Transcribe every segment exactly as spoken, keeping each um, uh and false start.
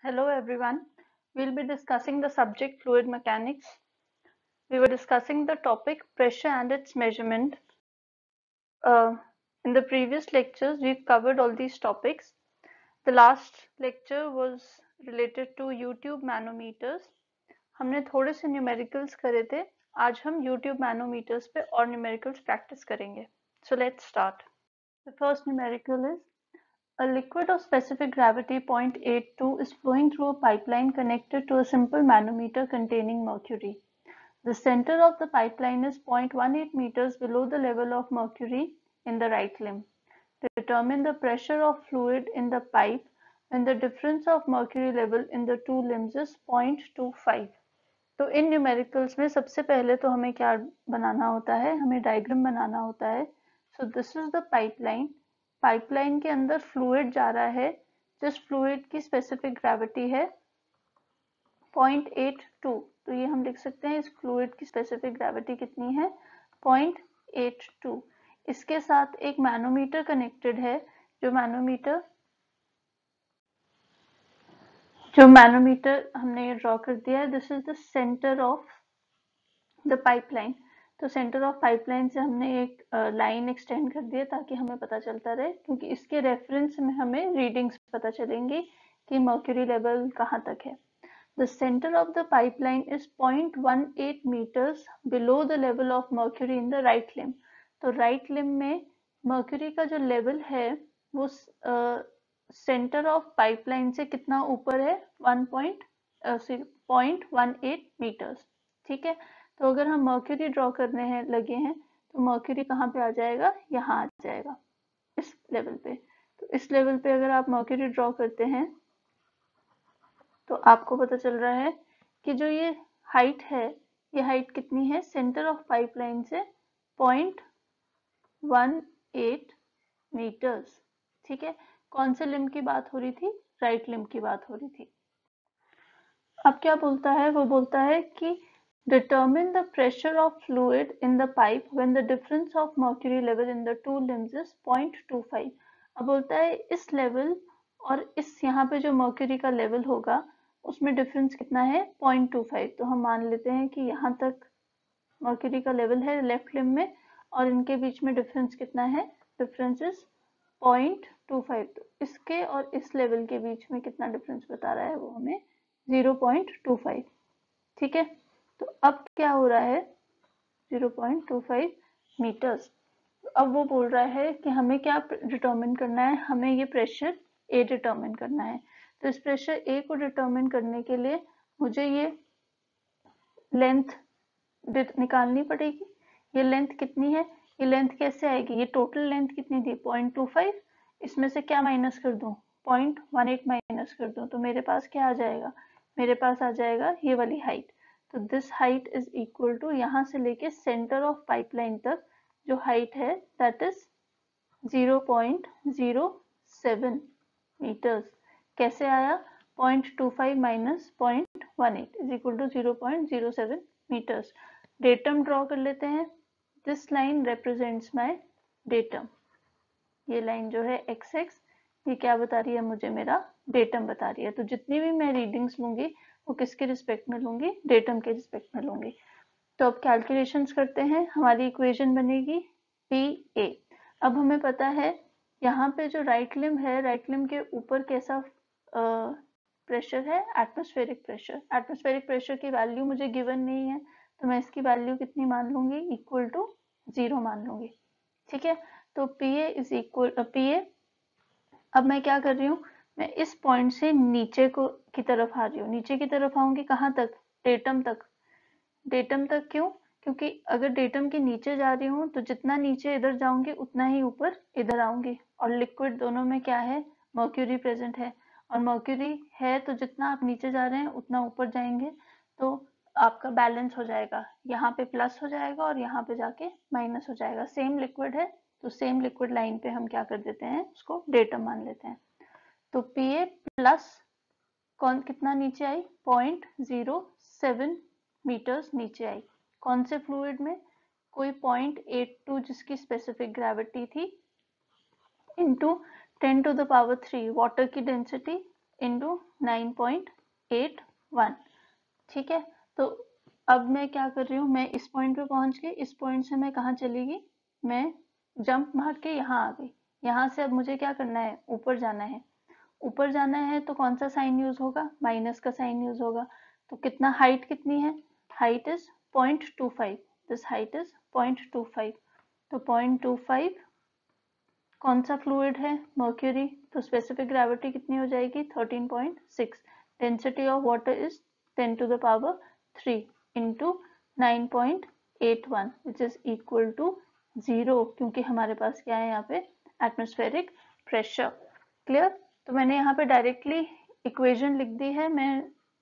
Hello everyone. We'll be discussing the subject fluid mechanics. We were discussing the topic pressure and its measurement. Uh, in the previous lectures, we've covered all these topics. The last lecture was related to YouTube manometers. हमने थोड़े से numericals करे थे. आज हम YouTube manometers पे और numericals practice करेंगे. So let's start. The first numerical is a liquid of specific gravity zero point eight two is flowing through a pipeline connected to a simple manometer containing mercury. The center of the pipeline is zero point one eight meters below the level of mercury in the right limb. Determine the pressure of fluid in the pipe when the difference of mercury level in the two limbs is zero point two five. तो इन numericals में सबसे पहले तो हमें क्या बनाना होता है, हमें डायग्राम बनाना होता है. So this is the pipeline. Pipeline के अंदर फ्लूइड जा रहा है, जिस फ्लूइड की स्पेसिफिक ग्रेविटी है zero point eight two. तो ये हम लिख सकते हैं इस फ्लूइड की स्पेसिफिक ग्रेविटी कितनी है, zero point eight two. इसके साथ एक मैनोमीटर कनेक्टेड है, जो मैनोमीटर जो मैनोमीटर हमने ये ड्रॉ कर दिया है. This is the centre of the pipeline. तो सेंटर ऑफ पाइपलाइन से हमने एक लाइन uh, एक्सटेंड कर दिया ताकि हमें पता चलता रहे, क्योंकि इसके रेफरेंस में हमें रीडिंग्स पता चलेंगी कि मर्क्यूरी लेवल कहाँ तक है. The centre of the pipeline is zero point one eight metres below the level of mercury in the right limb. तो राइट लिम्ब में मर्क्यूरी का जो लेवल है वो सेंटर ऑफ पाइपलाइन से कितना ऊपर है, one point one eight metres. ठीक है. तो अगर हम मर्क्यूरी ड्रॉ करने हैं लगे हैं तो मर्क्यूरी कहाँ पे आ जाएगा, यहाँ आ जाएगा, इस लेवल पे. तो इस लेवल पे अगर आप मर्क्यूरी ड्रॉ करते हैं तो आपको पता चल रहा है कि जो ये हाइट है, ये हाइट कितनी है, सेंटर ऑफ पाइपलाइन से zero point one eight metres. ठीक है. कौन से लिम्ब की बात हो रही थी, राइट लिम्ब की बात हो रही थी. अब क्या बोलता है, वो बोलता है कि determine the pressure of fluid in the pipe when the difference of mercury level in the two limbs is zero point two five. अब बोलता है इस लेवल और इस यहाँ पे जो मर्क्यूरी का लेवल होगा उसमें डिफरेंस कितना है, zero point two five. तो हम मान लेते हैं कि यहाँ तक मर्क्यूरी का लेवल है लेफ्ट लिम्ब में और इनके बीच में डिफरेंस कितना है, difference is zero point two five. तो इसके और इस लेवल के बीच में कितना डिफरेंस बता रहा है वो हमें zero point two five. ठीक है. तो अब क्या हो रहा है, zero point two five metres. अब वो बोल रहा है कि हमें क्या डिटरमिन करना है, हमें ये प्रेशर ए डिटरमिन करना है. तो इस प्रेशर ए को डिटरमिन करने के लिए मुझे ये लेंथ निकालनी पड़ेगी. ये लेंथ कितनी है, ये लेंथ कैसे आएगी, ये टोटल लेंथ कितनी थी zero point two five. इसमें से क्या माइनस कर दूं, zero point one eight minus कर दूं, तो मेरे पास क्या आ जाएगा, मेरे पास आ जाएगा ये वाली हाइट. तो this height is equal to यहाँ से लेके सेंटर ऑफ पाइपलाइन तक जो हाइट है that is zero point zero seven metres. कैसे आया, zero point two five माइनस zero point one eight is equal to zero point zero seven metres. Datum draw कर लेते हैं. This line represents my datum. ये line जो है x x, ये क्या बता रही है मुझे, मेरा डेटम बता रही है. तो जितनी भी मैं रीडिंग्स लूंगी वो किसके रिस्पेक्ट में लूंगी, डेटम के रिस्पेक्ट में लूंगी. तो अब कैलकुलेशंस करते हैं. हमारी इक्वेशन बनेगी पी ए. अब हमें पता है यहाँ पे जो राइट लिम्ब है, राइट लिम्ब के ऊपर कैसा प्रेशर है, एटमॉस्फेरिक प्रेशर. एटमॉस्फेरिक प्रेशर की वैल्यू मुझे गिवन नहीं है, तो मैं इसकी वैल्यू कितनी मान लूंगी, इक्वल टू जीरो मान लूंगी. ठीक है. तो P A is equal P A. अब मैं क्या कर रही हूँ, मैं इस पॉइंट से नीचे को की तरफ आ रही हूँ. नीचे की तरफ आऊंगी कहाँ तक, डेटम तक. डेटम तक क्यों, क्योंकि अगर डेटम के नीचे जा रही हूँ तो जितना नीचे इधर जाऊंगी उतना ही ऊपर इधर आऊंगी. और लिक्विड दोनों में क्या है, मर्क्यूरी प्रेजेंट है. और मर्क्यूरी है तो जितना आप नीचे जा रहे हैं उतना ऊपर जाएंगे, तो आपका बैलेंस हो जाएगा. यहाँ पे प्लस हो जाएगा और यहाँ पे जाके माइनस हो जाएगा. सेम लिक्विड है तो सेम लिक्विड लाइन पे हम क्या कर देते हैं, उसको डेटम मान लेते हैं. तो पी ए प्लस कौन कितना नीचे आई, zero point zero seven metres नीचे आई. कौन से फ्लूइड में, कोई zero point eight two जिसकी स्पेसिफिक ग्रेविटी थी, into ten to the power three water की density into nine point eight one. ठीक है, तो अब मैं क्या कर रही हूँ, मैं इस पॉइंट पे पहुंच गई, इस पॉइंट से मैं कहाँ चली गई, मैं जंप मार के यहाँ आ गई। यहाँ से अब मुझे क्या करना है, ऊपर जाना है। ऊपर जाना है तो कौन सा साइन यूज होगा, माइनस का साइन यूज होगा। तो कितना, हाइट कितनी है, height is point two five, this height is point two five. तो पॉइंट टू फाइव कौन सा फ्लूइड है, मर्क्यूरी, तो स्पेसिफिक ग्रेविटी कितनी हो जाएगी, thirteen point six. Density of water is ten to the power three into nine point eight one which is equal to zero, क्योंकि हमारे पास क्या है यहाँ पे, एटमॉस्फेरिक प्रेशर। क्लियर। तो मैंने यहाँ पे डायरेक्टली इक्वेशन लिख दी है, मैं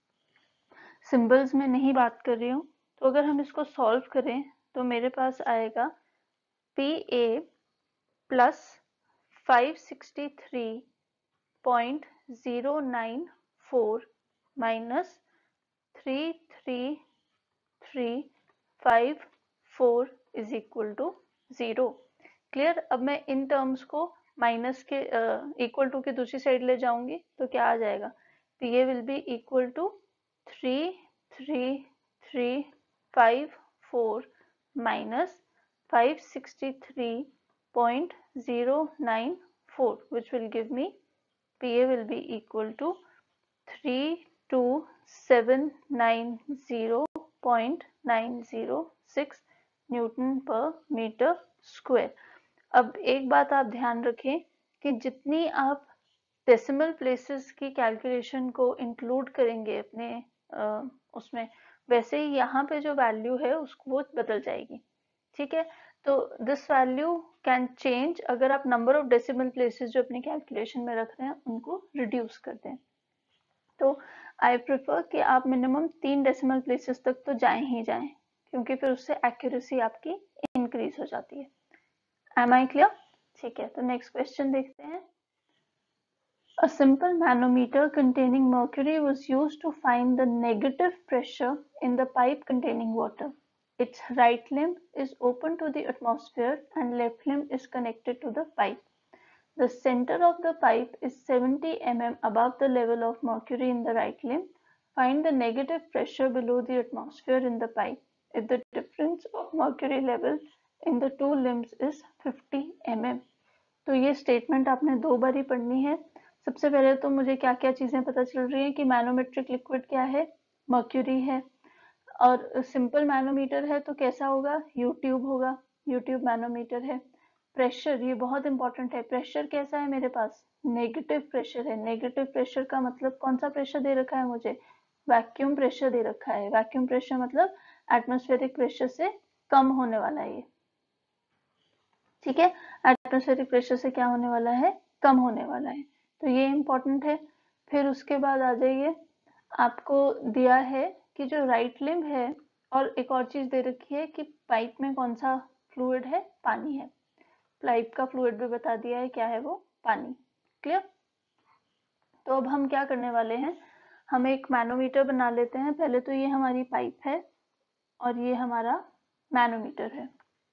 सिंबल्स में नहीं बात कर रही हूँ। तो अगर हम इसको सॉल्व करें तो मेरे पास आएगा P A plus five sixty three point zero nine four minus three three three five four is equal to zero. Clear. अब मैं इन टर्म्स को माइनस के इक्वल टू के दूसरी साइड ले जाऊंगी तो क्या आ जाएगा, P A will be equal to three three three five four minus five sixty three point zero nine four which will give me P A will be equal to three two seven nine zero point nine zero six newton पर metre square. अब एक बात आप ध्यान रखें कि जितनी आप डेसिमल प्लेसेस की कैलकुलेशन को इंक्लूड करेंगे अपने आ, उसमें, वैसे ही यहाँ पे जो वैल्यू है उसको वो बदल जाएगी। ठीक है, तो दिस वैल्यू कैन चेंज अगर आप नंबर ऑफ डेसिमल प्लेसेस जो अपने कैलकुलेशन में रख रहे हैं उनको रिड्यूस कर दें। तो आई प्रेफर कि आप मिनिमम तीन डेसिमल प्लेसेस तक तो जाएं ही जाएं, क्योंकि फिर उससे एक्यूरेसी आपकी इंक्रीज हो जाती है। Am I clear? ठीक है, तो नेक्स्ट क्वेश्चन देखते हैं। A simple manometer containing mercury was used to find the negative pressure in the pipe containing water. Its right limb is open to the atmosphere and left limb is connected to the pipe. The center of the pipe is seventy millimeters above the level of mercury in the right limb. Find the negative pressure below the atmosphere in the pipe if the difference of mercury level in the two limbs is fifty millimeters. तो ये statement आपने दो बार ही पढ़नी है। सबसे पहले तो मुझे क्या क्या चीजें पता चल रही है कि मैनोमेट्रिक लिक्विड क्या है, मर्क्यूरी है, और सिंपल मैनोमीटर है तो कैसा होगा, यू ट्यूब होगा, यू ट्यूब मैनोमीटर है। प्रेशर, ये बहुत इंपॉर्टेंट है, प्रेशर कैसा है मेरे पास, नेगेटिव प्रेशर है। नेगेटिव प्रेशर का मतलब कौन सा प्रेशर दे रखा है मुझे, वैक्यूम प्रेशर दे रखा है। वैक्यूम प्रेशर मतलब एटमॉस्फेरिक प्रेशर से कम होने वाला है ये। ठीक है, एटमॉस्फेरिक प्रेशर से क्या होने वाला है, कम होने वाला है, तो ये इंपॉर्टेंट है। फिर उसके बाद आ जाइए, आपको दिया है कि जो राइट लिम्ब है, और एक और चीज दे रखी है कि पाइप में कौन सा फ्लूइड है, पानी है। पाइप का फ्लूइड भी बता दिया है, क्या है वो, पानी। क्लियर। तो अब हम क्या करने वाले हैं, हम एक मैनोमीटर बना लेते हैं। पहले तो ये हमारी पाइप है और ये हमारा मैनोमीटर है।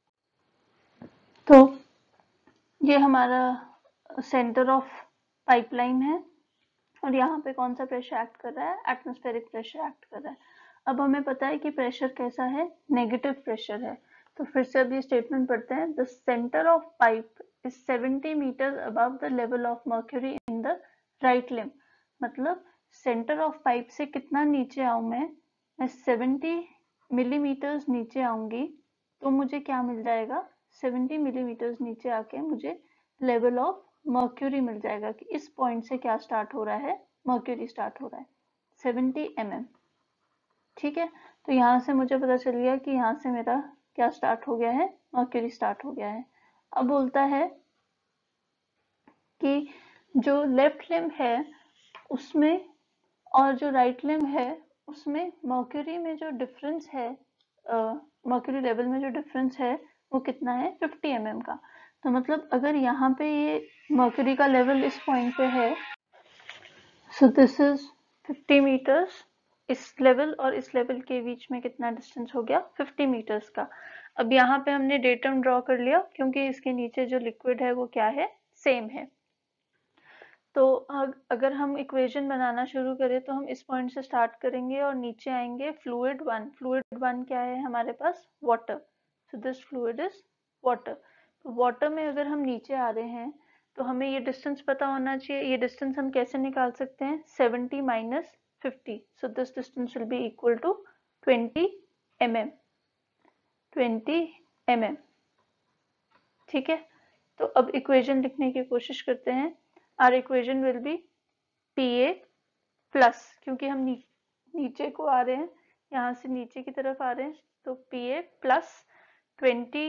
तो ये हमारा सेंटर ऑफ पाइपलाइन है और यहाँ पे कौन सा प्रेशर एक्ट कर रहा है, एटमॉस्फेरिक प्रेशर एक्ट कर रहा है। अब हमें पता है कि प्रेशर कैसा है, नेगेटिव प्रेशर है। तो फिर से अब ये स्टेटमेंट पढ़ते हैं, the centre of pipe is seventy metre above the level of mercury in the right limb. मतलब सेंटर ऑफ पाइप से कितना नीचे आऊं मैं, मैं सेवेंटी मिलीमीटर्स नीचे आऊंगी तो मुझे क्या मिल जाएगा, सेवेंटी मिलीमीटर्स नीचे आके मुझे लेवल ऑफ मर्क्यूरी मिल जाएगा कि इस पॉइंट से क्या स्टार्ट हो रहा है, मर्क्यूरी स्टार्ट हो रहा है सेवेंटी एमएम। ठीक है, तो यहाँ से मुझे पता चल गया कि यहाँ से मेरा क्या स्टार्ट हो गया है, मर्क्यूरी स्टार्ट हो गया है। अब बोलता है कि जो लेफ्ट लिम्ब है उसमें और जो राइट लिम्ब है उसमें मर्क्यूरी में जो डिफरेंस है, मर्क्यूरी लेवल में जो डिफरेंस है वो कितना है, फिफ्टी एमएम का। तो मतलब अगर यहाँ पे ये मर्क्यूरी का लेवल इस पॉइंट पे है, so this is fifty metres, इस लेवल और इस लेवल के बीच में कितना डिस्टेंस हो गया, फिफ्टी मीटर्स का। अब यहाँ पे हमने डेटम ड्रॉ कर लिया क्योंकि इसके नीचे जो लिक्विड है वो क्या है, सेम है। तो अगर हम इक्वेशन बनाना शुरू करें तो हम इस पॉइंट से स्टार्ट करेंगे और नीचे आएंगे फ्लूइड वन। फ्लूइड वन क्या है हमारे पास? Water. So this fluid is water. तो वाटर में अगर हम नीचे आ रहे हैं तो हमें ये डिस्टेंस पता होना चाहिए। ये डिस्टेंस हम कैसे निकाल सकते हैं? Seventy minus fifty. So this distance will be equal to twenty M M. Twenty M M. ठीक है, तो अब इक्वेशन लिखने की कोशिश करते हैं। Our equation will be P A plus, क्योंकि हम नी, नीचे को आ रहे हैं, यहाँ से नीचे की तरफ आ रहे हैं, तो पी ए प्लस ट्वेंटी।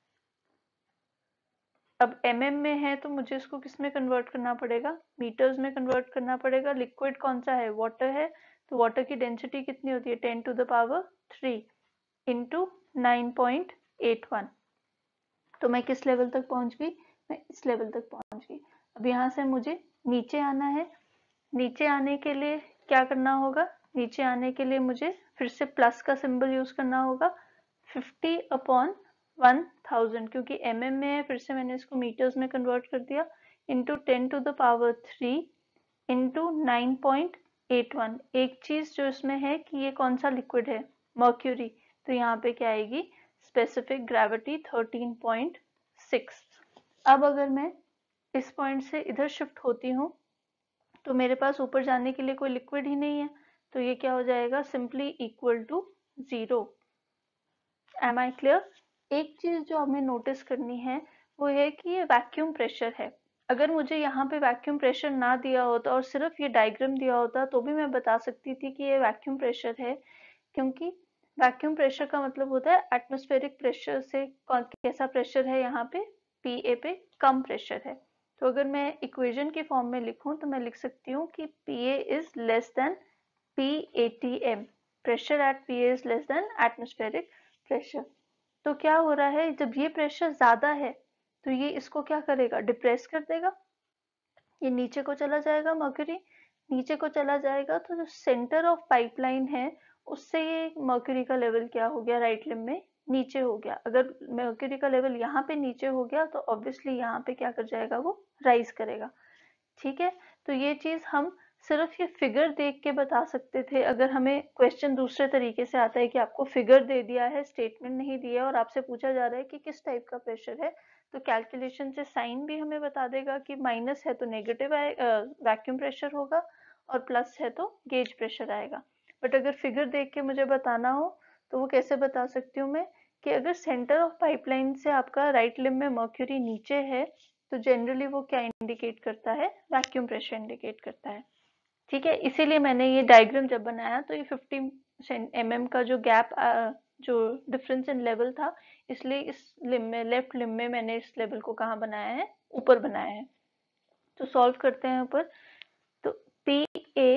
अब एम एम में है तो मुझे इसको किस में कन्वर्ट करना पड़ेगा? मीटर्स में कन्वर्ट करना पड़ेगा। लिक्विड कौन सा है? वाटर है। तो वाटर की डेंसिटी कितनी होती है? Ten to the power three into nine point eight one. तो मैं किस लेवल तक पहुंच गई? मैं इस लेवल तक पहुंच गई। अब यहाँ से मुझे नीचे आना है। नीचे आने के लिए क्या करना होगा? नीचे आने के लिए मुझे फिर से प्लस का सिंबल यूज करना होगा। फिफ्टी अपॉन वन थाउजेंड, क्योंकि एम एम में है, फिर से मैंने इसको मीटर्स में कन्वर्ट कर दिया, into ten to the power three into nine point eight one. एक चीज जो इसमें है कि ये कौन सा लिक्विड है? मर्क्यूरी। तो यहाँ पे क्या आएगी? Specific gravity thirteen point six. अब अगर मैं इस पॉइंट से इधर शिफ्ट होती हूँ तो मेरे पास ऊपर जाने के लिए कोई लिक्विड ही नहीं है, तो ये क्या हो जाएगा? Simply equal to zero. Am I clear? एक चीज जो हमें नोटिस करनी है वो है कि ये वैक्यूम प्रेशर है। अगर मुझे यहाँ पे वैक्यूम प्रेशर ना दिया होता और सिर्फ ये डायग्राम दिया होता तो भी मैं बता सकती थी कि ये वैक्यूम प्रेशर है, क्योंकि वैक्यूम प्रेशर का मतलब होता है एटमॉस्फेरिक प्रेशर से कौन कैसा प्रेशर है यहाँ पे? पी ए पे कम प्रेशर है। तो अगर मैं इक्वेशन की फॉर्म में लिखूं तो मैं लिख सकती हूँ कि P A is less than P A T M. Pressure at P A is less than atmospheric pressure. तो क्या हो रहा है? जब ये प्रेशर ज्यादा है तो ये इसको क्या करेगा? डिप्रेस कर देगा। ये नीचे को चला जाएगा, मर्क्यूरी नीचे को चला जाएगा, तो जो सेंटर ऑफ पाइपलाइन है उससे ये मर्क्यूरी का लेवल क्या हो गया? राइट लिम्ब में नीचे हो गया। अगर मर्क्यूरी का लेवल यहाँ पे नीचे हो गया तो ऑब्वियसली यहाँ पे क्या कर जाएगा? वो राइज करेगा। ठीक है, तो ये चीज हम सिर्फ ये फिगर देख के बता सकते थे। अगर हमें क्वेश्चन दूसरे तरीके से आता है कि आपको फिगर दे दिया है, स्टेटमेंट नहीं दिया है और आपसे पूछा जा रहा है कि किस टाइप का प्रेशर है, तो कैलकुलेशन से साइन भी हमें बता देगा कि माइनस है तो नेगेटिव वैक्यूम प्रेशर होगा और प्लस है तो गेज प्रेशर आएगा। बट अगर फिगर देख के मुझे बताना हो तो वो कैसे बता सकती हूँ मैं? कि अगर सेंटर ऑफ पाइपलाइन से आपका राइट लिम्ब में मर्क्यूरी नीचे है तो जनरली वो क्या इंडिकेट करता है? वैक्यूम प्रेशर इंडिकेट करता है। ठीक है, इसीलिए मैंने ये डायग्राम जब बनाया तो ये फिफ्टी एम एम का जो गैप, जो डिफरेंस इन लेवल था, इसलिए इस लिम्ब में, लेफ्ट लिम्ब में मैंने इस लेवल को कहाँ बनाया है? ऊपर बनाया है। तो सॉल्व करते हैं ऊपर। तो पी ए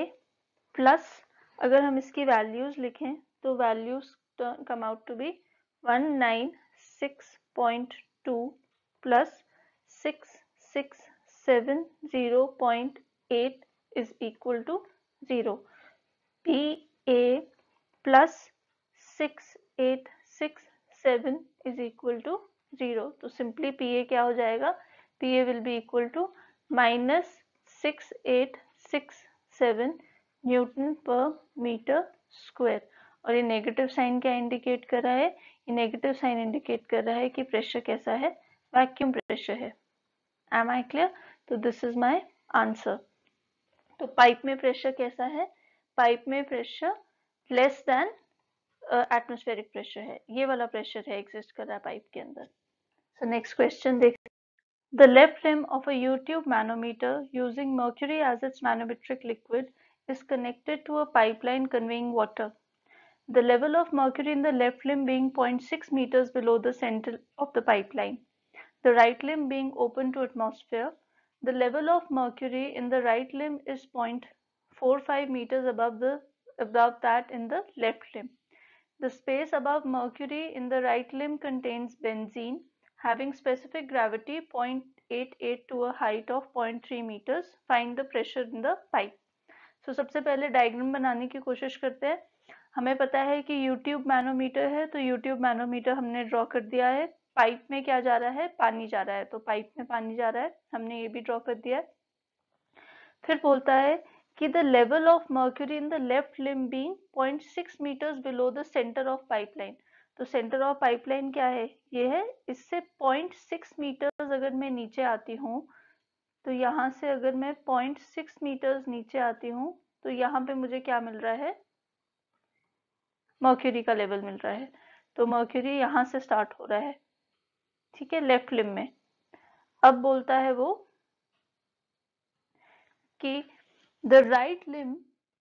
प्लस, अगर हम इसकी वैल्यूज लिखें तो values come out to be one nine six point two plus six six seven zero point eight is equal to zero. P A plus six eight six seven is equal to zero. तो simply P A क्या हो जाएगा? P A will be equal to minus six eight six seven newton पर metre square. और ये negative sign क्या indicate कर रहा है? ये नेगेटिव साइन इंडिकेट कर रहा है कि प्रेशर कैसा है? वैक्यूम प्रेशर है। Am I clear? तो दिस इज माई आंसर। तो पाइप में प्रेशर कैसा है? पाइप में pressure less than atmospheric pressure है। ये वाला प्रेशर है एग्जिस्ट कर रहा है पाइप के अंदर। सो नेक्स्ट क्वेश्चन देख। The left limb of a U-tube manometer using mercury as its manometric liquid is connected to a pipeline conveying water. The level of mercury in the left limb being zero point six meters below the center of the pipeline. The right limb being open to atmosphere. The level of mercury in the right limb is zero point four five meters above the above that in the left limb. The space above mercury in the right limb contains benzene having specific gravity zero point eight eight to a height of zero point three meters. Find the pressure in the pipe. So सबसे पहले diagram बनाने की कोशिश करते हैं। हमें पता है कि यूट्यूब मैनोमीटर है, तो यूट्यूब मैनोमीटर हमने ड्रॉ कर दिया है। पाइप में क्या जा रहा है? पानी जा रहा है, तो पाइप में पानी जा रहा है, हमने ये भी ड्रॉ कर दिया है। फिर बोलता है कि the level of mercury in the left limb being point six metres below the centre of pipeline. तो सेंटर ऑफ पाइपलाइन क्या है, ये है, इससे पॉइंट सिक्स मीटर्स अगर मैं नीचे आती हूँ, तो यहाँ से अगर मैं पॉइंट सिक्स मीटर्स नीचे आती हूँ तो यहाँ पे मुझे क्या मिल रहा है, मर्क्यूरी का लेवल मिल रहा है। तो मर्क्यूरी यहाँ से स्टार्ट हो रहा है, ठीक है, लेफ्ट लिम्ब में। अब बोलता है वो कि the right limb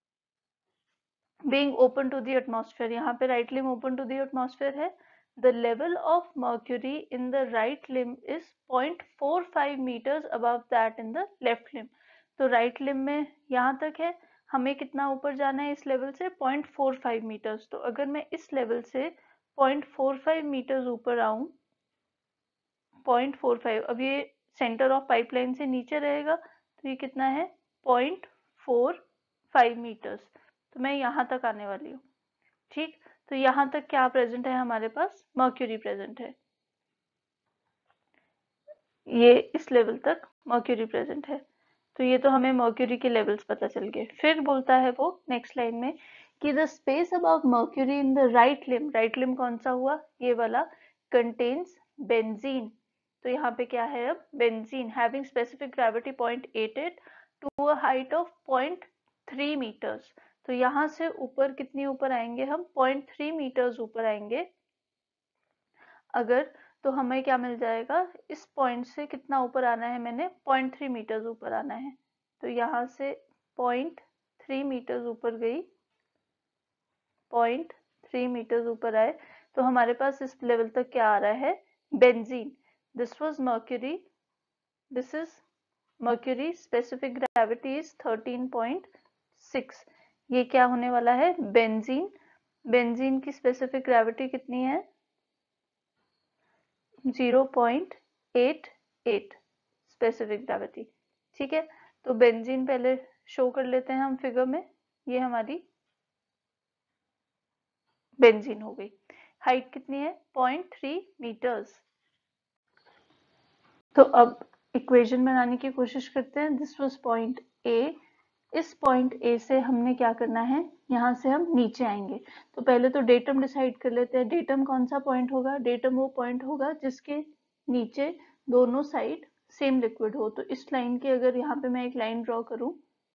being open to the atmosphere, यहाँ पे right limb open to the atmosphere है, the level of mercury in the right limb is zero point four five meters above that in the left limb। तो right limb में यहाँ तक है, हमें कितना ऊपर जाना है इस लेवल से, zero point four five metres. तो अगर मैं इस लेवल से zero point four five metres ऊपर आऊं, zero point four five, अब ये सेंटर ऑफ पाइपलाइन से नीचे रहेगा तो ये कितना है, zero point four five metres. तो मैं यहाँ तक आने वाली हूँ, ठीक। तो यहाँ तक क्या प्रेजेंट है हमारे पास, मर्क्यूरी प्रेजेंट है, ये इस लेवल तक मर्क्यूरी प्रेजेंट है। तो ये तो हमें मर्क्यूरी के लेवल्स पता चल गए। फिर बोलता है वो नेक्स्ट लाइन में कि the space above mercury in the right limb, right limb कौन सा हुआ, ये वाला, कंटेन्स बेंजीन। तो यहाँ पे क्या है अब, benzene having specific gravity zero point eight eight to a height of zero point three metres. तो यहाँ से ऊपर कितनी ऊपर आएंगे हम, zero point three मीटर्स ऊपर आएंगे अगर, तो हमें क्या मिल जाएगा, इस पॉइंट से कितना ऊपर आना है मैंने, zero point three मीटर्स ऊपर आना है। तो यहाँ से zero point three मीटर्स ऊपर गई, zero point three मीटर्स ऊपर आए, तो हमारे पास इस लेवल तक क्या आ रहा है, benzene. This was mercury, this is mercury, specific gravity is thirteen point six। ये क्या होने वाला है, बेंजीन। बेंजीन की स्पेसिफिक ग्रेविटी कितनी है, zero point eight eight specific gravity, ठीक है। तो बेंजीन पहले शो कर लेते हैं हम फिगर में, ये हमारी बेंजीन हो गई। हाइट कितनी है, zero point three मीटर्स। तो अब इक्वेशन बनाने की कोशिश करते हैं। दिस वाज पॉइंट ए, इस पॉइंट ए से हमने क्या करना है, यहाँ से हम नीचे आएंगे। तो पहले तो डेटम डिसाइड कर लेते हैं। डेटम कौन सा पॉइंट होगा, डेटम वो पॉइंट होगा जिसके नीचे दोनों साइड सेम लिक्विड हो। तो इस लाइन के, अगर यहाँ पे मैं एक लाइन ड्रॉ करूं,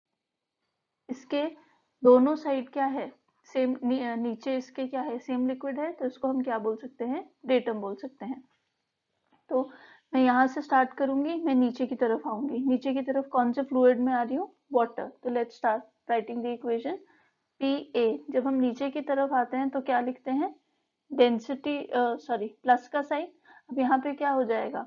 इसके दोनों साइड क्या है, सेम, नी, नीचे इसके क्या है, सेम लिक्विड है, तो इसको हम क्या बोल सकते हैं, डेटम बोल सकते हैं। तो मैं यहाँ से स्टार्ट करूंगी, मैं नीचे की तरफ आऊंगी। नीचे की तरफ कौन से फ्लूइड में आ रही हूँ, वाटर। तो let's start writing the equation P A. जब हम नीचे की तरफ आते हैं तो क्या लिखते हैं, डेंसिटी, सॉरी प्लस का साइन। अब यहाँ पे क्या हो जाएगा,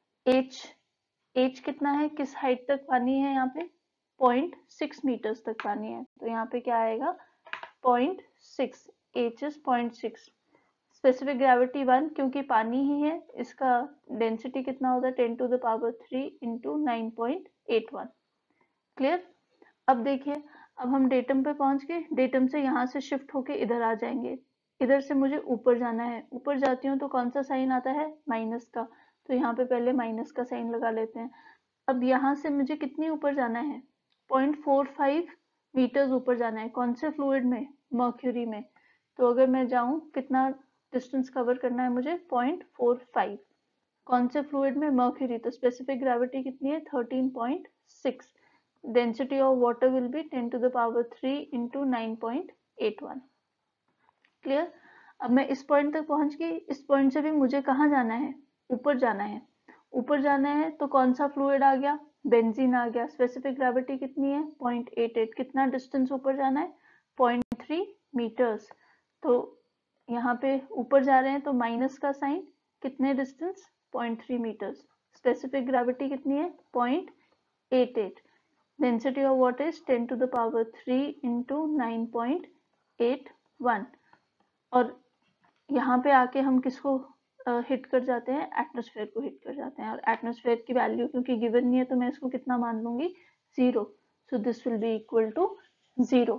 एच, एच कितना है, किस हाइट तक पानी है, यहाँ पे पॉइंट सिक्स मीटर्स तक पानी है। तो यहाँ पे क्या आएगा, point six, H is point six. Specific gravity one, क्योंकि पानी ही है, इसका डेंसिटी कितना होता है, ten to the power three into nine point eight one. Clear. अब देखिए, अब हम डेटम पे पहुंच गए। डेटम से यहाँ से शिफ्ट होके इधर आ जाएंगे। इधर से मुझे ऊपर जाना है, ऊपर जाती हूँ तो कौन सा साइन आता है, माइनस का। तो यहाँ पे पहले माइनस का साइन लगा लेते हैं। अब यहाँ से मुझे कितनी ऊपर जाना है, zero point four five metres ऊपर जाना है। कौन से फ्लूइड में, मर्क्यूरी में। तो अगर मैं जाऊं, कितना डिस्टेंस कवर करना है मुझे, zero point four five। कौन से फ्लूइड में, मर्क्यूरी। तो स्पेसिफिक ग्रेविटी कितनी है, thirteen point six। Density of water will be ten to the power three into nine point eight one। Clear. अब मैं इस पॉइंट तक पहुंच गई। इस पॉइंट से भी मुझे कहाँ जाना है, ऊपर जाना है। ऊपर जाना है तो कौन सा फ्लूइड आ गया, बेंजीन आ गया। स्पेसिफिक ग्रेविटी कितनी है, zero point eight eight। कितना डिस्टेंस ऊपर जाना है, zero point three मीटर्स। तो यहाँ पे ऊपर जा रहे हैं तो माइनस का साइन, कितने distance, zero point three metres. Specific gravity कितनी है, zero point eight eight। Density of water is ten to the power three into nine point eight one। और यहाँ पे आके हम किसको हिट uh, कर जाते हैं, एटमॉस्फेयर को हिट कर जाते हैं। और एटमॉस्फेयर की वैल्यू क्योंकि गिवन नहीं है तो मैं इसको कितना मान लूंगी, zero. So this will be equal to zero.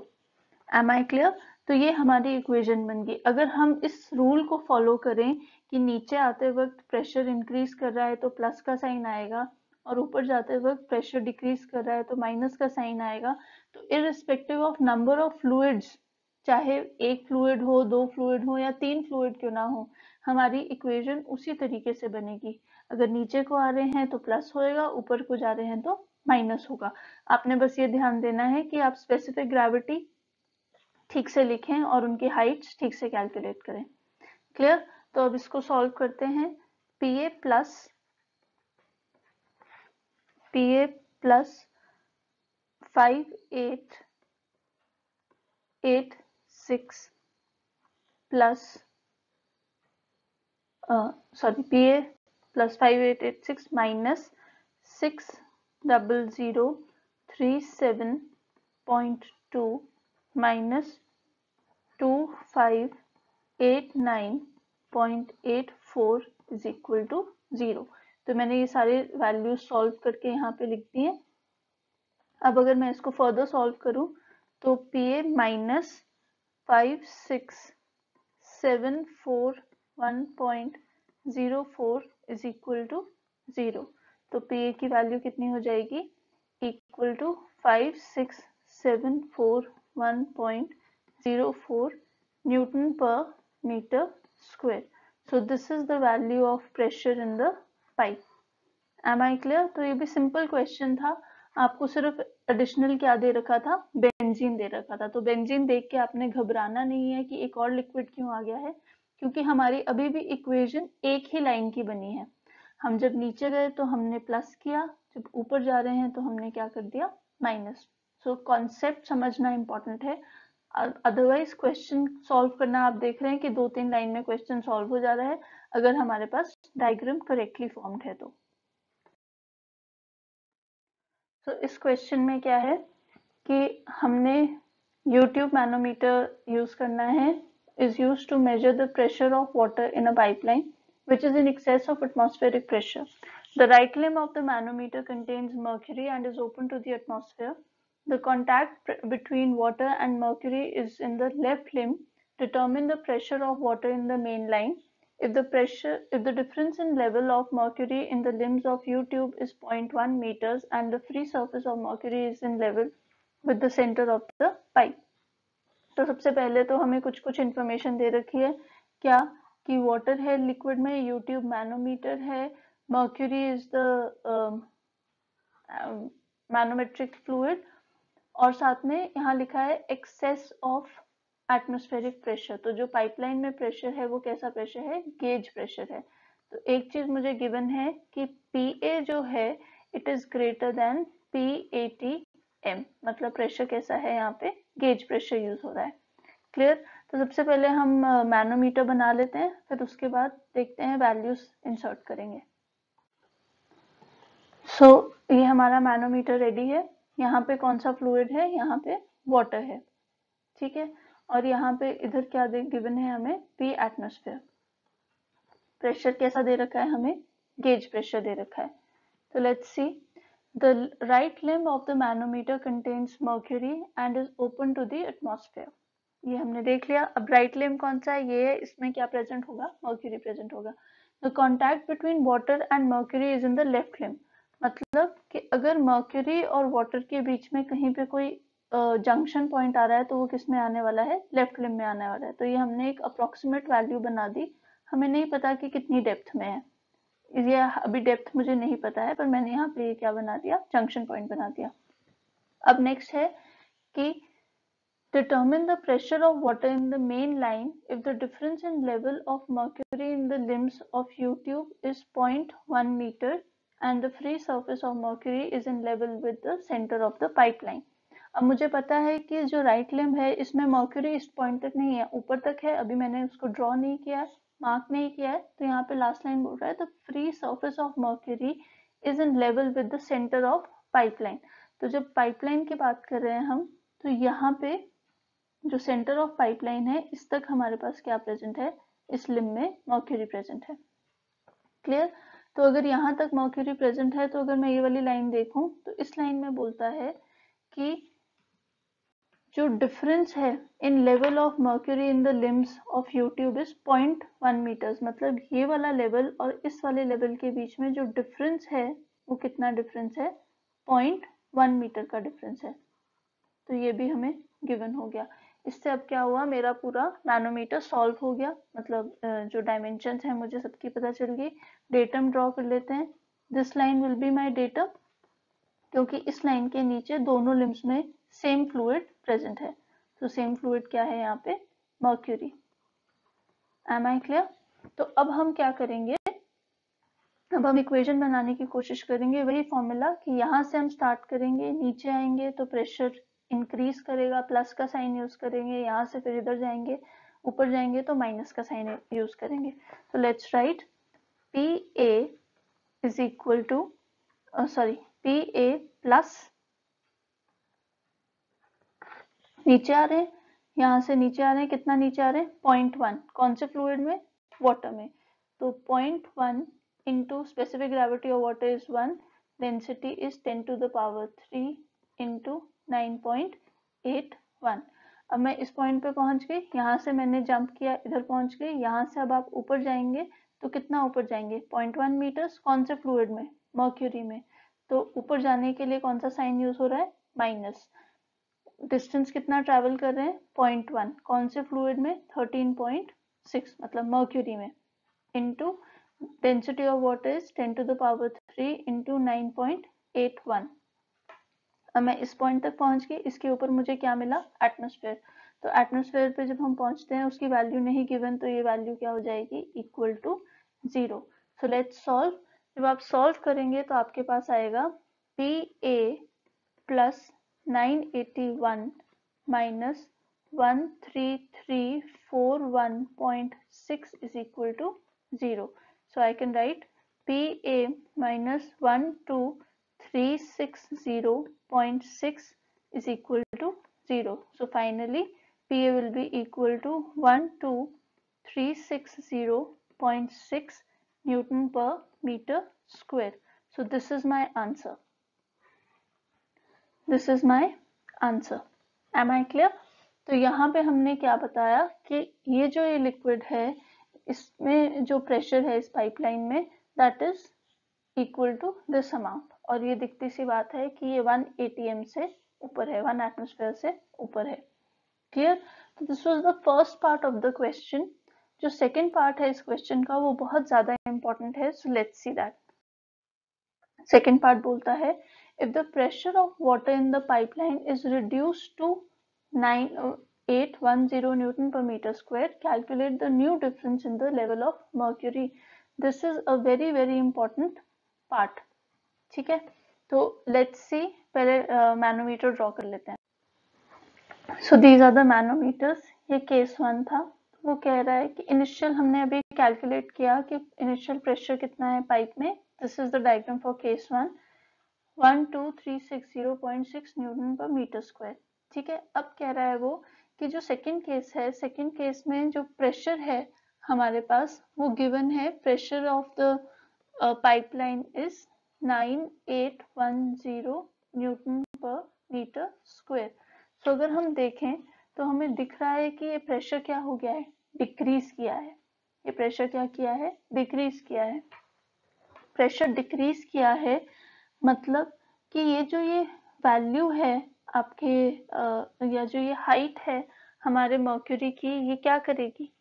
Am I clear. तो ये हमारी इक्वेशन बन गई। अगर हम इस रूल को फॉलो करें कि नीचे आते वक्त प्रेशर इंक्रीज कर रहा है तो प्लस का साइन आएगा, और ऊपर जाते वक्त प्रेशर डिक्रीज कर रहा है तो माइनस का साइन आएगा। तो irrespective of number of fluids, चाहे एक फ्लूइड हो, दो फ्लूइड हो या तीन फ्लूइड क्यों ना हो, हमारी इक्वेशन उसी तरीके से बनेगी। अगर नीचे को आ रहे हैं तो प्लस होएगा, ऊपर को जा रहे हैं तो माइनस होगा। आपने बस ये ध्यान देना है कि आप स्पेसिफिक ग्रेविटी ठीक से लिखें और उनकी हाइट्स ठीक से कैलकुलेट करें। क्लियर? तो अब इसको सॉल्व करते हैं। P A plus P A plus five eight eight six plus sorry P A plus five eight eight six minus six double zero three seven point two minus two five eight nine point eight four is equal to zero. तो मैंने ये सारे values solve करके यहाँ पे लिख दिए। अब अगर मैं इसको फर्दर सॉल्व करूं तो P A minus five six seven four one point zero four is equal to zero. तो पी ए की वैल्यू कितनी हो जाएगी? Equal to five six seven four one point zero four newton पर metre square. So this is the value of pressure in the pipe. Am I clear? तो ये भी simple question था। आपको सिर्फ एडिशनल क्या दे रखा था? बेंजीन दे रखा था। तो बेंजीन देख के आपने घबराना नहीं है कि एक और लिक्विड क्यों आ गया है, क्योंकि हमारी अभी भी इक्वेशन एक ही लाइन की बनी है। हम जब नीचे गए तो हमने प्लस किया, जब ऊपर जा रहे हैं तो हमने क्या कर दिया? माइनस। सो कॉन्सेप्ट समझना इंपॉर्टेंट है, अदरवाइज क्वेश्चन सॉल्व करना आप देख रहे हैं कि दो तीन लाइन में क्वेश्चन सॉल्व हो जा रहा है अगर हमारे पास डायग्राम करेक्टली फॉर्म्ड है तो। तो so, इस क्वेश्चन में क्या है कि हमने YouTube मैनोमीटर यूज करना है, is used to measure the pressure of water in a pipeline which is in excess of atmospheric pressure. The right limb of the manometer contains mercury and is open to the atmosphere. The contact between water and mercury is in the left limb. Determine the pressure of water in the main line. If the pressure, if the difference in level of mercury in the limbs of U-tube is zero point one meters and the free surface of mercury is in level with the center of the pipe. तो सबसे पहले तो हमें कुछ कुछ information दे रखी है, क्या कि वाटर है लिक्विड में, यूट्यूब मैनोमीटर है, mercury is the manometric fluid, और साथ में यहाँ लिखा है एक्सेस ऑफ एटमॉस्फेरिक प्रेशर। तो जो पाइपलाइन में प्रेशर है वो कैसा प्रेशर है? गेज प्रेशर है। तो एक चीज मुझे गिवन है कि पी ए जो है it is greater than P A T M, मतलब प्रेशर कैसा है? यहाँ पे गेज प्रेशर यूज हो रहा है। क्लियर? तो सबसे पहले हम मैनोमीटर बना लेते हैं, फिर उसके बाद देखते हैं वैल्यूज इंसर्ट करेंगे। सो so, ये हमारा मैनोमीटर रेडी है। यहाँ पे कौन सा फ्लूइड है? यहाँ पे वाटर है, ठीक है। और यहाँ पे इधर क्या दे गिवन है हमें? P atmosphere. प्रेशर कैसा दे रखा है हमें? गेज प्रेशर दे रखा है। तो let's see, the right limb of the manometer contains mercury and is open to the atmosphere. ये हमने देख लिया। अब राइट लिम्ब कौन सा है? ये है, इसमें क्या प्रेजेंट होगा? मर्क्यूरी प्रेजेंट होगा। The contact between water and mercury is in the left limb, मतलब कि अगर मर्क्यूरी और वाटर के बीच में कहीं पे कोई जंक्शन uh, पॉइंट आ रहा है तो वो किस में आने वाला है? लेफ्ट लिम्ब में आने वाला है। तो ये हमने एक अप्रोक्सीमेट वैल्यू बना दी। हमें नहीं पता कि कितनी डेप्थ में है, ये अभी डेप्थ मुझे नहीं पता है, पर मैंने यहाँ पे क्या बना दिया? जंक्शन पॉइंट बना दिया। अब नेक्स्ट है कि determine the pressure of water in the main line if the difference in level of mercury in the limbs of U-tube is zero point one meter and the free surface of mercury is in level with the center of the pipeline. अब मुझे पता है कि जो right limb है इसमें mercury इस point तक नहीं है, ऊपर तक है। अभी मैंने उसको ड्रॉ नहीं किया है, मार्क नहीं किया है, तो यहाँ पे लास्ट लाइन बोल रहा है the free surface of mercury is in level with the centre of pipeline. तो जब पाइपलाइन की बात कर रहे हैं हम, तो यहाँ पे जो सेंटर ऑफ पाइपलाइन है इस तक हमारे पास क्या प्रेजेंट है? इस लिम्ब में मर्क्यूरी प्रेजेंट है। क्लियर? तो अगर यहाँ तक मर्क्यूरी प्रेजेंट है तो अगर मैं ये वाली लाइन देखूं तो इस लाइन में बोलता है कि जो डिफरेंस है in level of mercury in the limbs of U-tube is zero point one metres, मतलब ये वाला लेवल और इस वाले लेवल के बीच में जो डिफरेंस है वो कितना डिफरेंस है, पॉइंट वन मीटर का डिफरेंस है। तो ये भी हमें गिवन हो गया। इससे अब क्या हुआ, मेरा पूरा मैनोमीटर सॉल्व हो गया, मतलब जो डायमेंशंस हैं मुझे सबकी पता चल गई। डेटम ड्रॉ कर लेते हैं। This line will be my datum, क्योंकि इस लाइन के नीचे दोनों लिम्स में सेम फ्लूइड प्रेजेंट है। तो सेम फ्लूइड क्या है यहाँ पे, मर्क्यूरी। M I clear? तो अब हम क्या करेंगे, अब हम इक्वेशन बनाने की कोशिश करेंगे, वही फॉर्मूला कि यहाँ से हम स्टार्ट करेंगे, नीचे आएंगे तो प्रेशर इंक्रीज करेगा, प्लस का साइन यूज करेंगे, यहाँ से फिर इधर जाएंगे, ऊपर जाएंगे तो माइनस का साइन यूज करेंगे। तो let's write P A is equal to sorry P A plus, नीचे आ रहे हैं, यहाँ से नीचे आ रहे हैं, कितना नीचे आ रहे हैं, पॉइंट वन, कौन से फ्लूइड में, वाटर में। तो point one into specific gravity of water is one, density is ten to the power three into nine point eight one. अब मैं इस पॉइंट पे पहुंच गई, यहाँ से मैंने जंप किया, इधर पहुंच गई, यहाँ से अब आप ऊपर जाएंगे तो कितना ऊपर जाएंगे, पॉइंट वन मीटर्स, कौन से फ्लूइड में, मर्क्यूरी में। तो ऊपर जाने के लिए कौन सा साइन यूज हो रहा है, माइनस। डिस्टेंस कितना ट्रैवल कर रहे हैं, पॉइंट वन, कौन से फ्लूइड में, थर्टीन पॉइंट सिक्स, मतलब मर्क्यूरी में, into density of water is ten to the power three into nine point eight one. अब मैं इस पॉइंट तक पहुंच गई, इसके ऊपर मुझे क्या मिला, एटमॉस्फेयर। तो एटमॉस्फेयर पे जब हम पहुंचते हैं उसकी वैल्यू नहीं गिवन, तो ये वैल्यू क्या हो जाएगी, equal to zero. So let's solve. जब आप सॉल्व करेंगे तो आपके पास आएगा P A plus nine eighty one minus one three three four one point six is equal to zero. So I can write P A minus one two three six zero point six is equal to zero. So finally P A will be equal to one two three six zero point six Newton per meter square. So this is my answer. This is my answer. Am I clear? तो यहाँ पे हमने क्या बताया कि ये जो ये लिक्विड है, इसमें जो प्रेशर है इस पाइपलाइन में, that is equal to this amount. और ये दिखती सी बात है कि ये वन एटीएम से ऊपर है, वन एटमोस्फेयर से ऊपर है। क्लियर? तो this was the first part of the question. जो सेकेंड पार्ट है इस क्वेश्चन का वो बहुत ज्यादा इंपॉर्टेंट है, so let's see that. Second part बोलता है, if the pressure of water in the pipeline is reduced to nine eight one zero Newton per meter square, calculate the new difference in the level of mercury. This is a very very important part. ठीक है, तो let's see, पहले manometer draw कर लेते हैं। so these are the manometers. ये case one था। वो कह रहा है कि इनिशियल हमने अभी कैलकुलेट किया कि इनिशियल प्रेशर कितना है पाइप में। This is the diagram for case one, one two three six zero point six newton पर मीटर स्क्वायर। ठीक है, अब कह रहा है वो कि जो सेकंड केस है, सेकंड केस में जो प्रेशर है हमारे पास वो गिवन है, pressure of the pipeline is nine eight one zero newton पर मीटर स्क्वायर। तो अगर हम देखें तो हमें दिख रहा है कि ये प्रेशर क्या हो गया है, डिक्रीज किया है। ये प्रेशर क्या किया है, डिक्रीज किया है। प्रेशर डिक्रीज किया है मतलब कि ये जो ये वैल्यू है आपके आ, या जो ये हाइट है हमारे मर्क्यूरी की, ये क्या करेगी,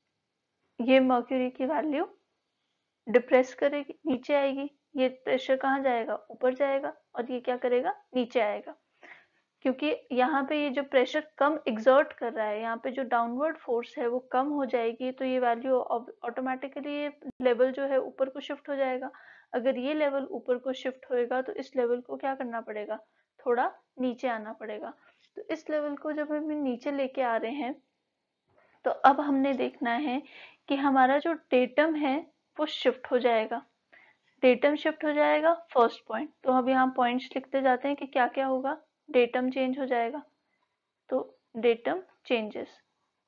ये मर्क्यूरी की वैल्यू डिप्रेस करेगी, नीचे आएगी। ये प्रेशर कहाँ जाएगा, ऊपर जाएगा, और ये क्या करेगा, नीचे आएगा। क्योंकि यहाँ पे ये जो प्रेशर कम एग्जर्ट कर रहा है, यहाँ पे जो डाउनवर्ड फोर्स है वो कम हो जाएगी, तो ये वैल्यू ऑटोमेटिकली ये लेवल जो है ऊपर को शिफ्ट हो जाएगा। अगर ये लेवल ऊपर को शिफ्ट होएगा तो इस लेवल को क्या करना पड़ेगा, थोड़ा नीचे आना पड़ेगा। तो इस लेवल को जब हम नीचे लेके आ रहे हैं तो अब हमने देखना है कि हमारा जो डेटम है वो शिफ्ट हो जाएगा। डेटम शिफ्ट हो जाएगा, फर्स्ट पॉइंट। तो अब यहाँ पॉइंट्स लिखते जाते हैं कि क्या क्या होगा, डेटम चेंज हो जाएगा, तो डेटम चेंजेस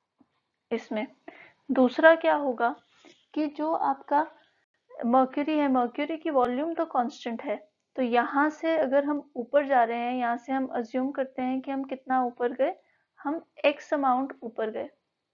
इसमें। दूसरा क्या होगा कि जो आपका मर्क्यूरी है, मर्क्यूरी की वॉल्यूम तो कांस्टेंट है, तो यहाँ से अगर हम ऊपर जा रहे हैं, यहाँ से हम अज्यूम करते हैं कि हम कितना ऊपर गए, हम एक्स अमाउंट ऊपर गए।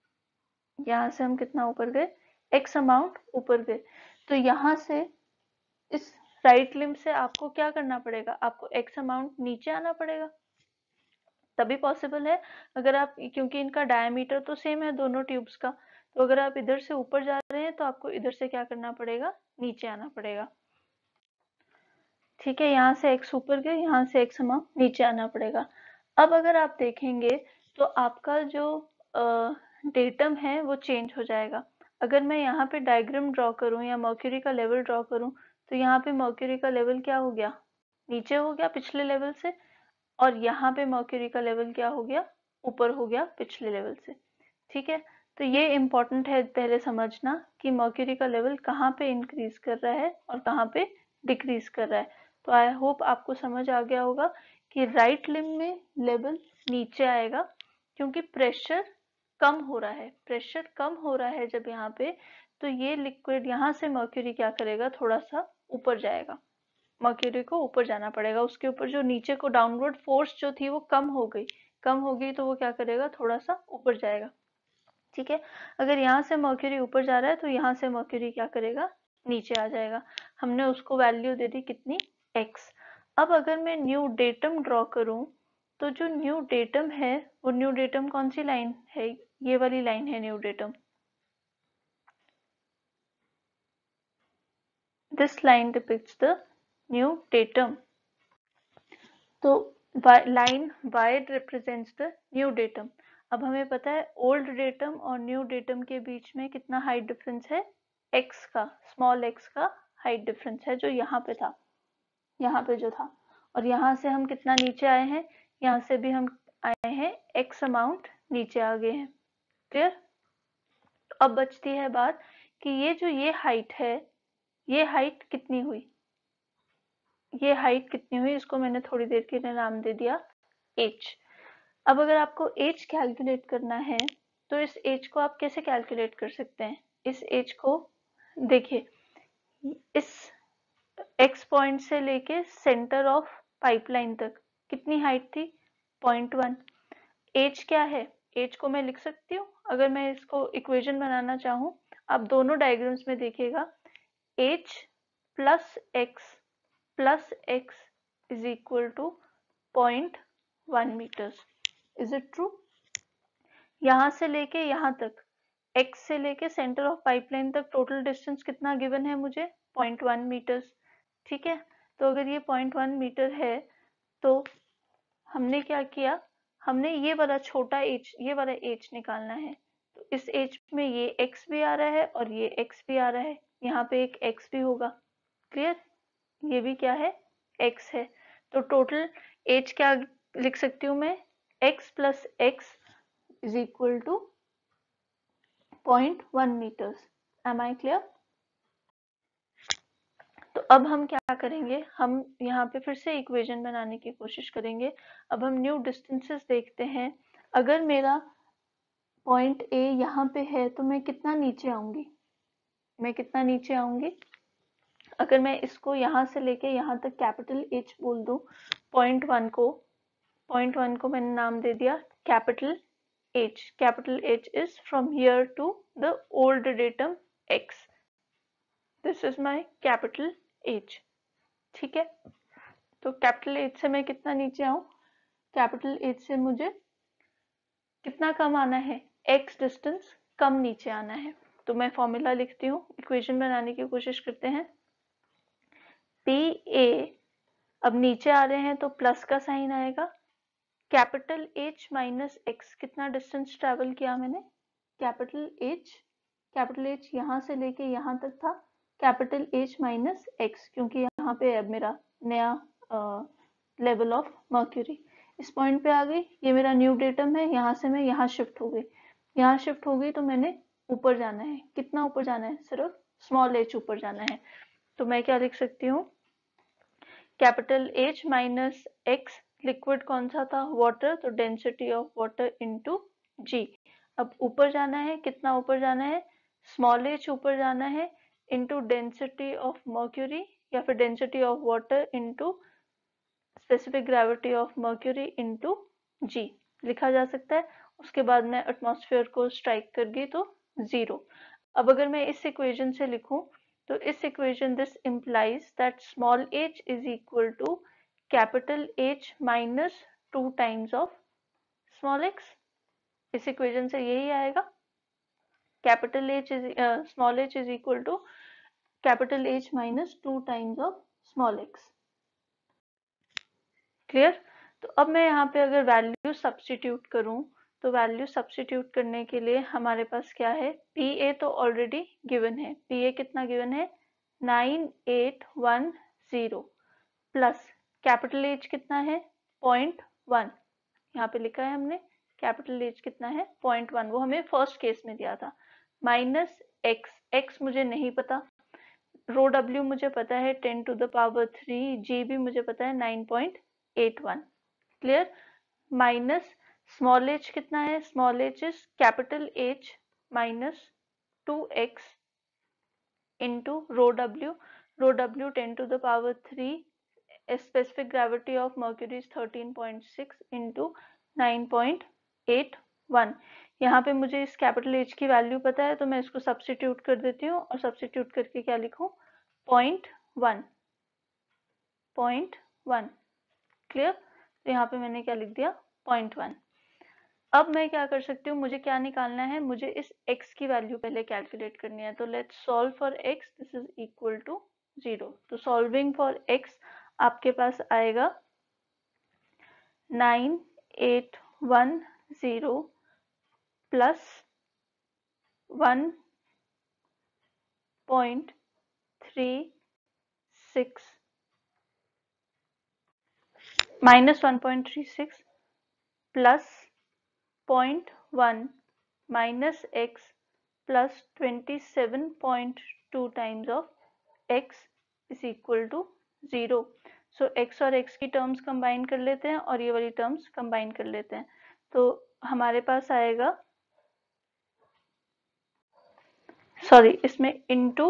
यहाँ से हम कितना ऊपर गए, एक्स अमाउंट ऊपर गए। तो यहाँ से इस राइट लिम्ब से आपको क्या करना पड़ेगा, आपको एक्स अमाउंट नीचे आना पड़ेगा, तभी पॉसिबल है। अगर आप, क्योंकि इनका डायमीटर तो सेम है दोनों ट्यूब्स का, तो अगर आप इधर से ऊपर जा रहे हैं तो आपको इधर से क्या करना पड़ेगा, नीचे आना पड़ेगा। ठीक है, यहाँ से एक्स ऊपर गए, यहाँ से एक्स अमाउंट नीचे आना पड़ेगा। अब अगर आप देखेंगे तो आपका जो डेटम है वो चेंज हो जाएगा। अगर मैं यहाँ पे डायग्राम ड्रॉ करूँ या मर्क्यूरी का लेवल ड्रॉ करूँ, तो यहाँ पे मर्क्यूरी का लेवल क्या हो गया, नीचे हो गया पिछले लेवल से, और यहाँ पे मर्क्यूरी का लेवल क्या हो गया, ऊपर हो गया पिछले लेवल से। ठीक है, तो ये इम्पोर्टेंट है पहले समझना कि मर्क्यूरी का लेवल कहाँ पे इंक्रीज कर रहा है और कहाँ पे डिक्रीज कर रहा है। तो आई होप आपको समझ आ गया होगा कि राइट लिम्ब में लेवल नीचे आएगा क्योंकि प्रेशर कम हो रहा है, प्रेशर कम हो रहा है जब यहाँ पे, तो ये लिक्विड यहाँ से मर्क्यूरी क्या करेगा, थोड़ा सा ऊपर जाएगा, मर्क्यूरी को ऊपर जाना पड़ेगा, उसके ऊपर जो नीचे को डाउनवर्ड फोर्स जो थी वो कम हो गई, कम हो गई तो वो क्या करेगा, थोड़ा सा ऊपर जाएगा। ठीक है, अगर यहाँ से मर्क्यूरी ऊपर जा रहा है तो यहाँ से मर्क्यूरी क्या करेगा, नीचे आ जाएगा। हमने उसको वैल्यू दे दी कितनी, एक्स। अब अगर मैं न्यू डेटम ड्रॉ करूं, तो जो न्यू डेटम है वो न्यू डेटम कौन सी लाइन है, ये वाली लाइन है new datum, this line depicts the new datum. तो line wide represents the new datum. अब हमें पता है ओल्ड डेटम और न्यू डेटम के बीच में कितना हाइट डिफरेंस है, एक्स का, स्मॉल एक्स का हाइट डिफरेंस है, जो यहाँ पे था, यहाँ पे जो था, और यहाँ से हम कितना नीचे आए हैं, यहाँ से भी हम आए हैं एक्स अमाउंट नीचे आ गए हैं। क्लियर? तो अब बचती है बात कि ये जो ये हाइट है, ये हाइट कितनी हुई, ये हाइट कितनी हुई, इसको मैंने थोड़ी देर के लिए नाम दे दिया h। अब अगर आपको एज कैलकुलेट करना है तो इस एज को आप कैसे कैलकुलेट कर सकते हैं, इस एज को देखिए, इस एक्स पॉइंट से लेके सेंटर ऑफ पाइपलाइन तक कितनी हाइट थी, पॉइंट वन। एज क्या है, एज को मैं लिख सकती हूँ, अगर मैं इसको इक्वेशन बनाना चाहूँ, आप दोनों डायग्राम्स में देखिएगा, H plus x plus x is equal to point one metres. Is it true? यहाँ से लेके यहाँ तक, x से लेके सेंटर ऑफ पाइपलाइन तक टोटल डिस्टेंस कितना गिवन है मुझे, पॉइंट वन मीटर्स। ठीक है, तो अगर ये पॉइंट वन मीटर है तो हमने क्या किया, हमने ये वाला छोटा h, ये वाला h निकालना है, तो इस h में ये x भी आ रहा है और ये x भी आ रहा है, यहाँ पे एक x भी होगा। क्लियर? ये भी क्या है, x है, तो टोटल h क्या लिख सकती हूँ मैं, x plus x is equal to point one metres. Am I clear? तो अब हम क्या करेंगे, हम यहाँ पे फिर से इक्वेशन बनाने की कोशिश करेंगे। अब हम न्यू डिस्टेंसेस देखते हैं। अगर मेरा पॉइंट ए यहाँ पे है तो मैं कितना नीचे आऊंगी, मैं कितना नीचे आऊंगी, अगर मैं इसको यहाँ से लेके यहाँ तक कैपिटल एच बोल दूं, पॉइंट वन को, पॉइंट वन को मैंने नाम दे दिया capital H. Capital H is from here to the old datum X. This is my capital H. ठीक है, तो कैपिटल H से मैं कितना नीचे आऊं, कैपिटल H से मुझे कितना कम आना है, X डिस्टेंस कम नीचे आना है। तो मैं फॉर्मूला लिखती हूँ, इक्वेशन बनाने की कोशिश करते हैं। पी ए, अब नीचे आ रहे हैं तो प्लस का साइन आएगा, कैपिटल H माइनस एक्स, कितना डिस्टेंस ट्रेवल किया मैंने, कैपिटल H, कैपिटल H यहाँ से लेके यहाँ तक था, कैपिटल H माइनस एक्स, क्योंकि यहाँ पे अब मेरा नया लेवल ऑफ मर्क्यूरी इस पॉइंट पे आ गई, ये मेरा न्यू डेटम है, यहाँ से मैं यहाँ शिफ्ट हो गई, यहाँ शिफ्ट हो गई तो मैंने ऊपर जाना है, कितना ऊपर जाना है, सिर्फ स्मॉल h ऊपर जाना है, तो मैं क्या लिख सकती हूँ, capital H minus x, liquid कौन सा था, वाटर, तो density of water into g. अब ऊपर जाना है, कितना ऊपर जाना है, स्मॉल h ऊपर जाना है, इनटू डेंसिटी ऑफ मर्क्यूरी या फिर density of water into specific gravity of mercury into g लिखा जा सकता है। उसके बाद मैं एटमॉस्फेयर को स्ट्राइक कर गई तो जीरो। अब अगर मैं इस इक्वेशन से लिखूं तो इस equation this implies that small h is equal to capital H minus two times of small x। इस इक्वेशन से यही आएगा, capital H is small h is equal to capital H minus two times of small x। क्लियर? तो अब मैं यहाँ पे अगर वैल्यू सब्स्टिट्यूट करूँ तो वैल्यू सब्स्टिट्यूट करने के लिए हमारे पास क्या है, पी ए तो ऑलरेडी गिवन है, पी ए कितना गिवन है, nine eight one zero plus capital H कितना है, पॉइंट वन, यहाँ पे लिखा है हमने कैपिटल एच कितना है, पॉइंट वन, वो हमें फर्स्ट केस में दिया था, माइनस एक्स, एक्स मुझे नहीं पता, रो डब्ल्यू मुझे पता है ten to the power three, g भी मुझे पता है nine point eight one. Clear? Minus small h कितना है, small h is capital H minus two x into rho W, rho W ten to the power three, specific gravity of mercury is thirteen point six into nine point eight one. यहाँ पे मुझे इस capital H की value पता है तो मैं इसको सब्स्टिट्यूट कर देती हूँ और सब्स्टिट्यूट करके क्या लिखूँ, point one, point one. Clear? तो यहाँ पे मैंने क्या लिख दिया, पॉइंट वन। अब मैं क्या कर सकती हूँ, मुझे क्या निकालना है, मुझे इस x की वैल्यू पहले कैलकुलेट करनी है, तो let's solve for x, this is equal to zero. तो सॉल्विंग फॉर x आपके पास आएगा nine eight one zero plus one point three six minus one point three six plus point one minus x plus twenty seven point two times of x is equal to zero. So x और x की terms combine कर लेते हैं और ये वाली terms combine कर लेते हैं, तो हमारे पास आएगा, सॉरी इसमें into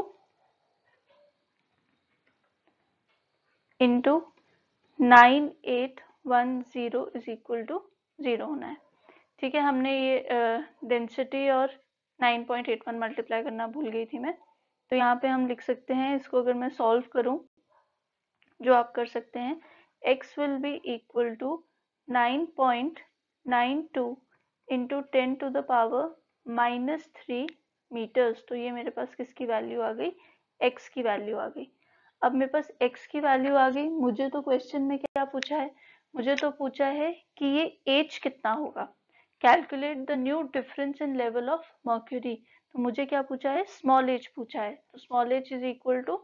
into nine eight one zero is equal to zero होना है। ठीक है, हमने ये डेंसिटी uh, और nine point eight one multiply करना भूल गई थी मैं, तो यहाँ पे हम लिख सकते हैं इसको, अगर मैं सॉल्व करूं जो आप कर सकते हैं, x will be equal to nine point nine two into ten to the power minus three metres. तो ये मेरे पास किसकी वैल्यू आ गई, x की वैल्यू आ गई। अब मेरे पास x की वैल्यू आ गई, मुझे तो क्वेश्चन में क्या पूछा है, मुझे तो पूछा है कि ये h कितना होगा, calculate the new difference in level of mercury. तो मुझे क्या पूछा है, स्मॉल h पूछा है, तो small h is equal to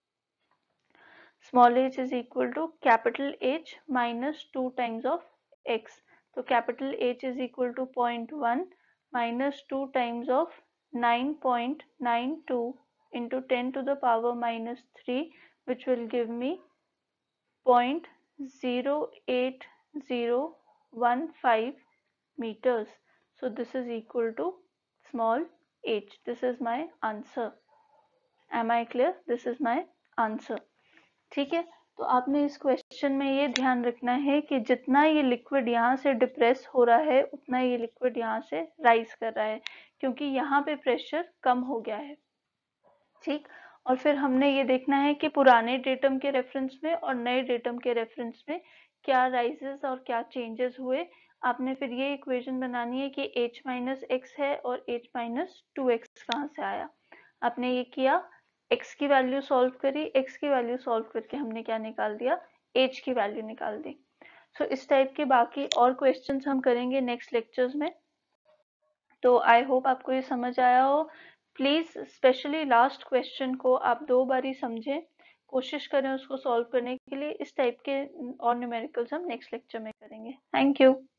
small h is equal to capital H minus two times of x। तो capital H is equal to point one minus two times of nine point nine two into ten to the power minus three, which will give me zero point zero eight zero one five meters. So this is equal to small h. This is my answer. Am I clear? This is my answer. ठीक है, तो आपने इस question में ये ध्यान रखना है कि जितना ये लिक्विड यहाँ से डिप्रेस हो रहा है उतना ये लिक्विड यहाँ से राइज कर रहा है, क्योंकि यहाँ पे प्रेशर कम हो गया है। ठीक, और फिर हमने ये देखना है कि पुराने डेटम के रेफरेंस में और नए डेटम के रेफरेंस में क्या राइजेस और क्या चेंजेस हुए। आपने फिर ये इक्वेशन बनानी है कि h माइनस एक्स है और h माइनस टू एक्स कहाँ से आया। आपने ये किया, x की वैल्यू सॉल्व करी, x की वैल्यू सॉल्व करके हमने क्या निकाल दिया, h की वैल्यू निकाल दी। सो so, इस टाइप के बाकी और क्वेश्चंस हम करेंगे नेक्स्ट लेक्चर्स में। तो आई होप आपको ये समझ आया हो। प्लीज स्पेशली लास्ट क्वेश्चन को आप दो बार ही समझें, कोशिश करें उसको सॉल्व करने के लिए। इस टाइप के और न्यूमेरिकल्स हम नेक्स्ट लेक्चर में करेंगे। Thank you.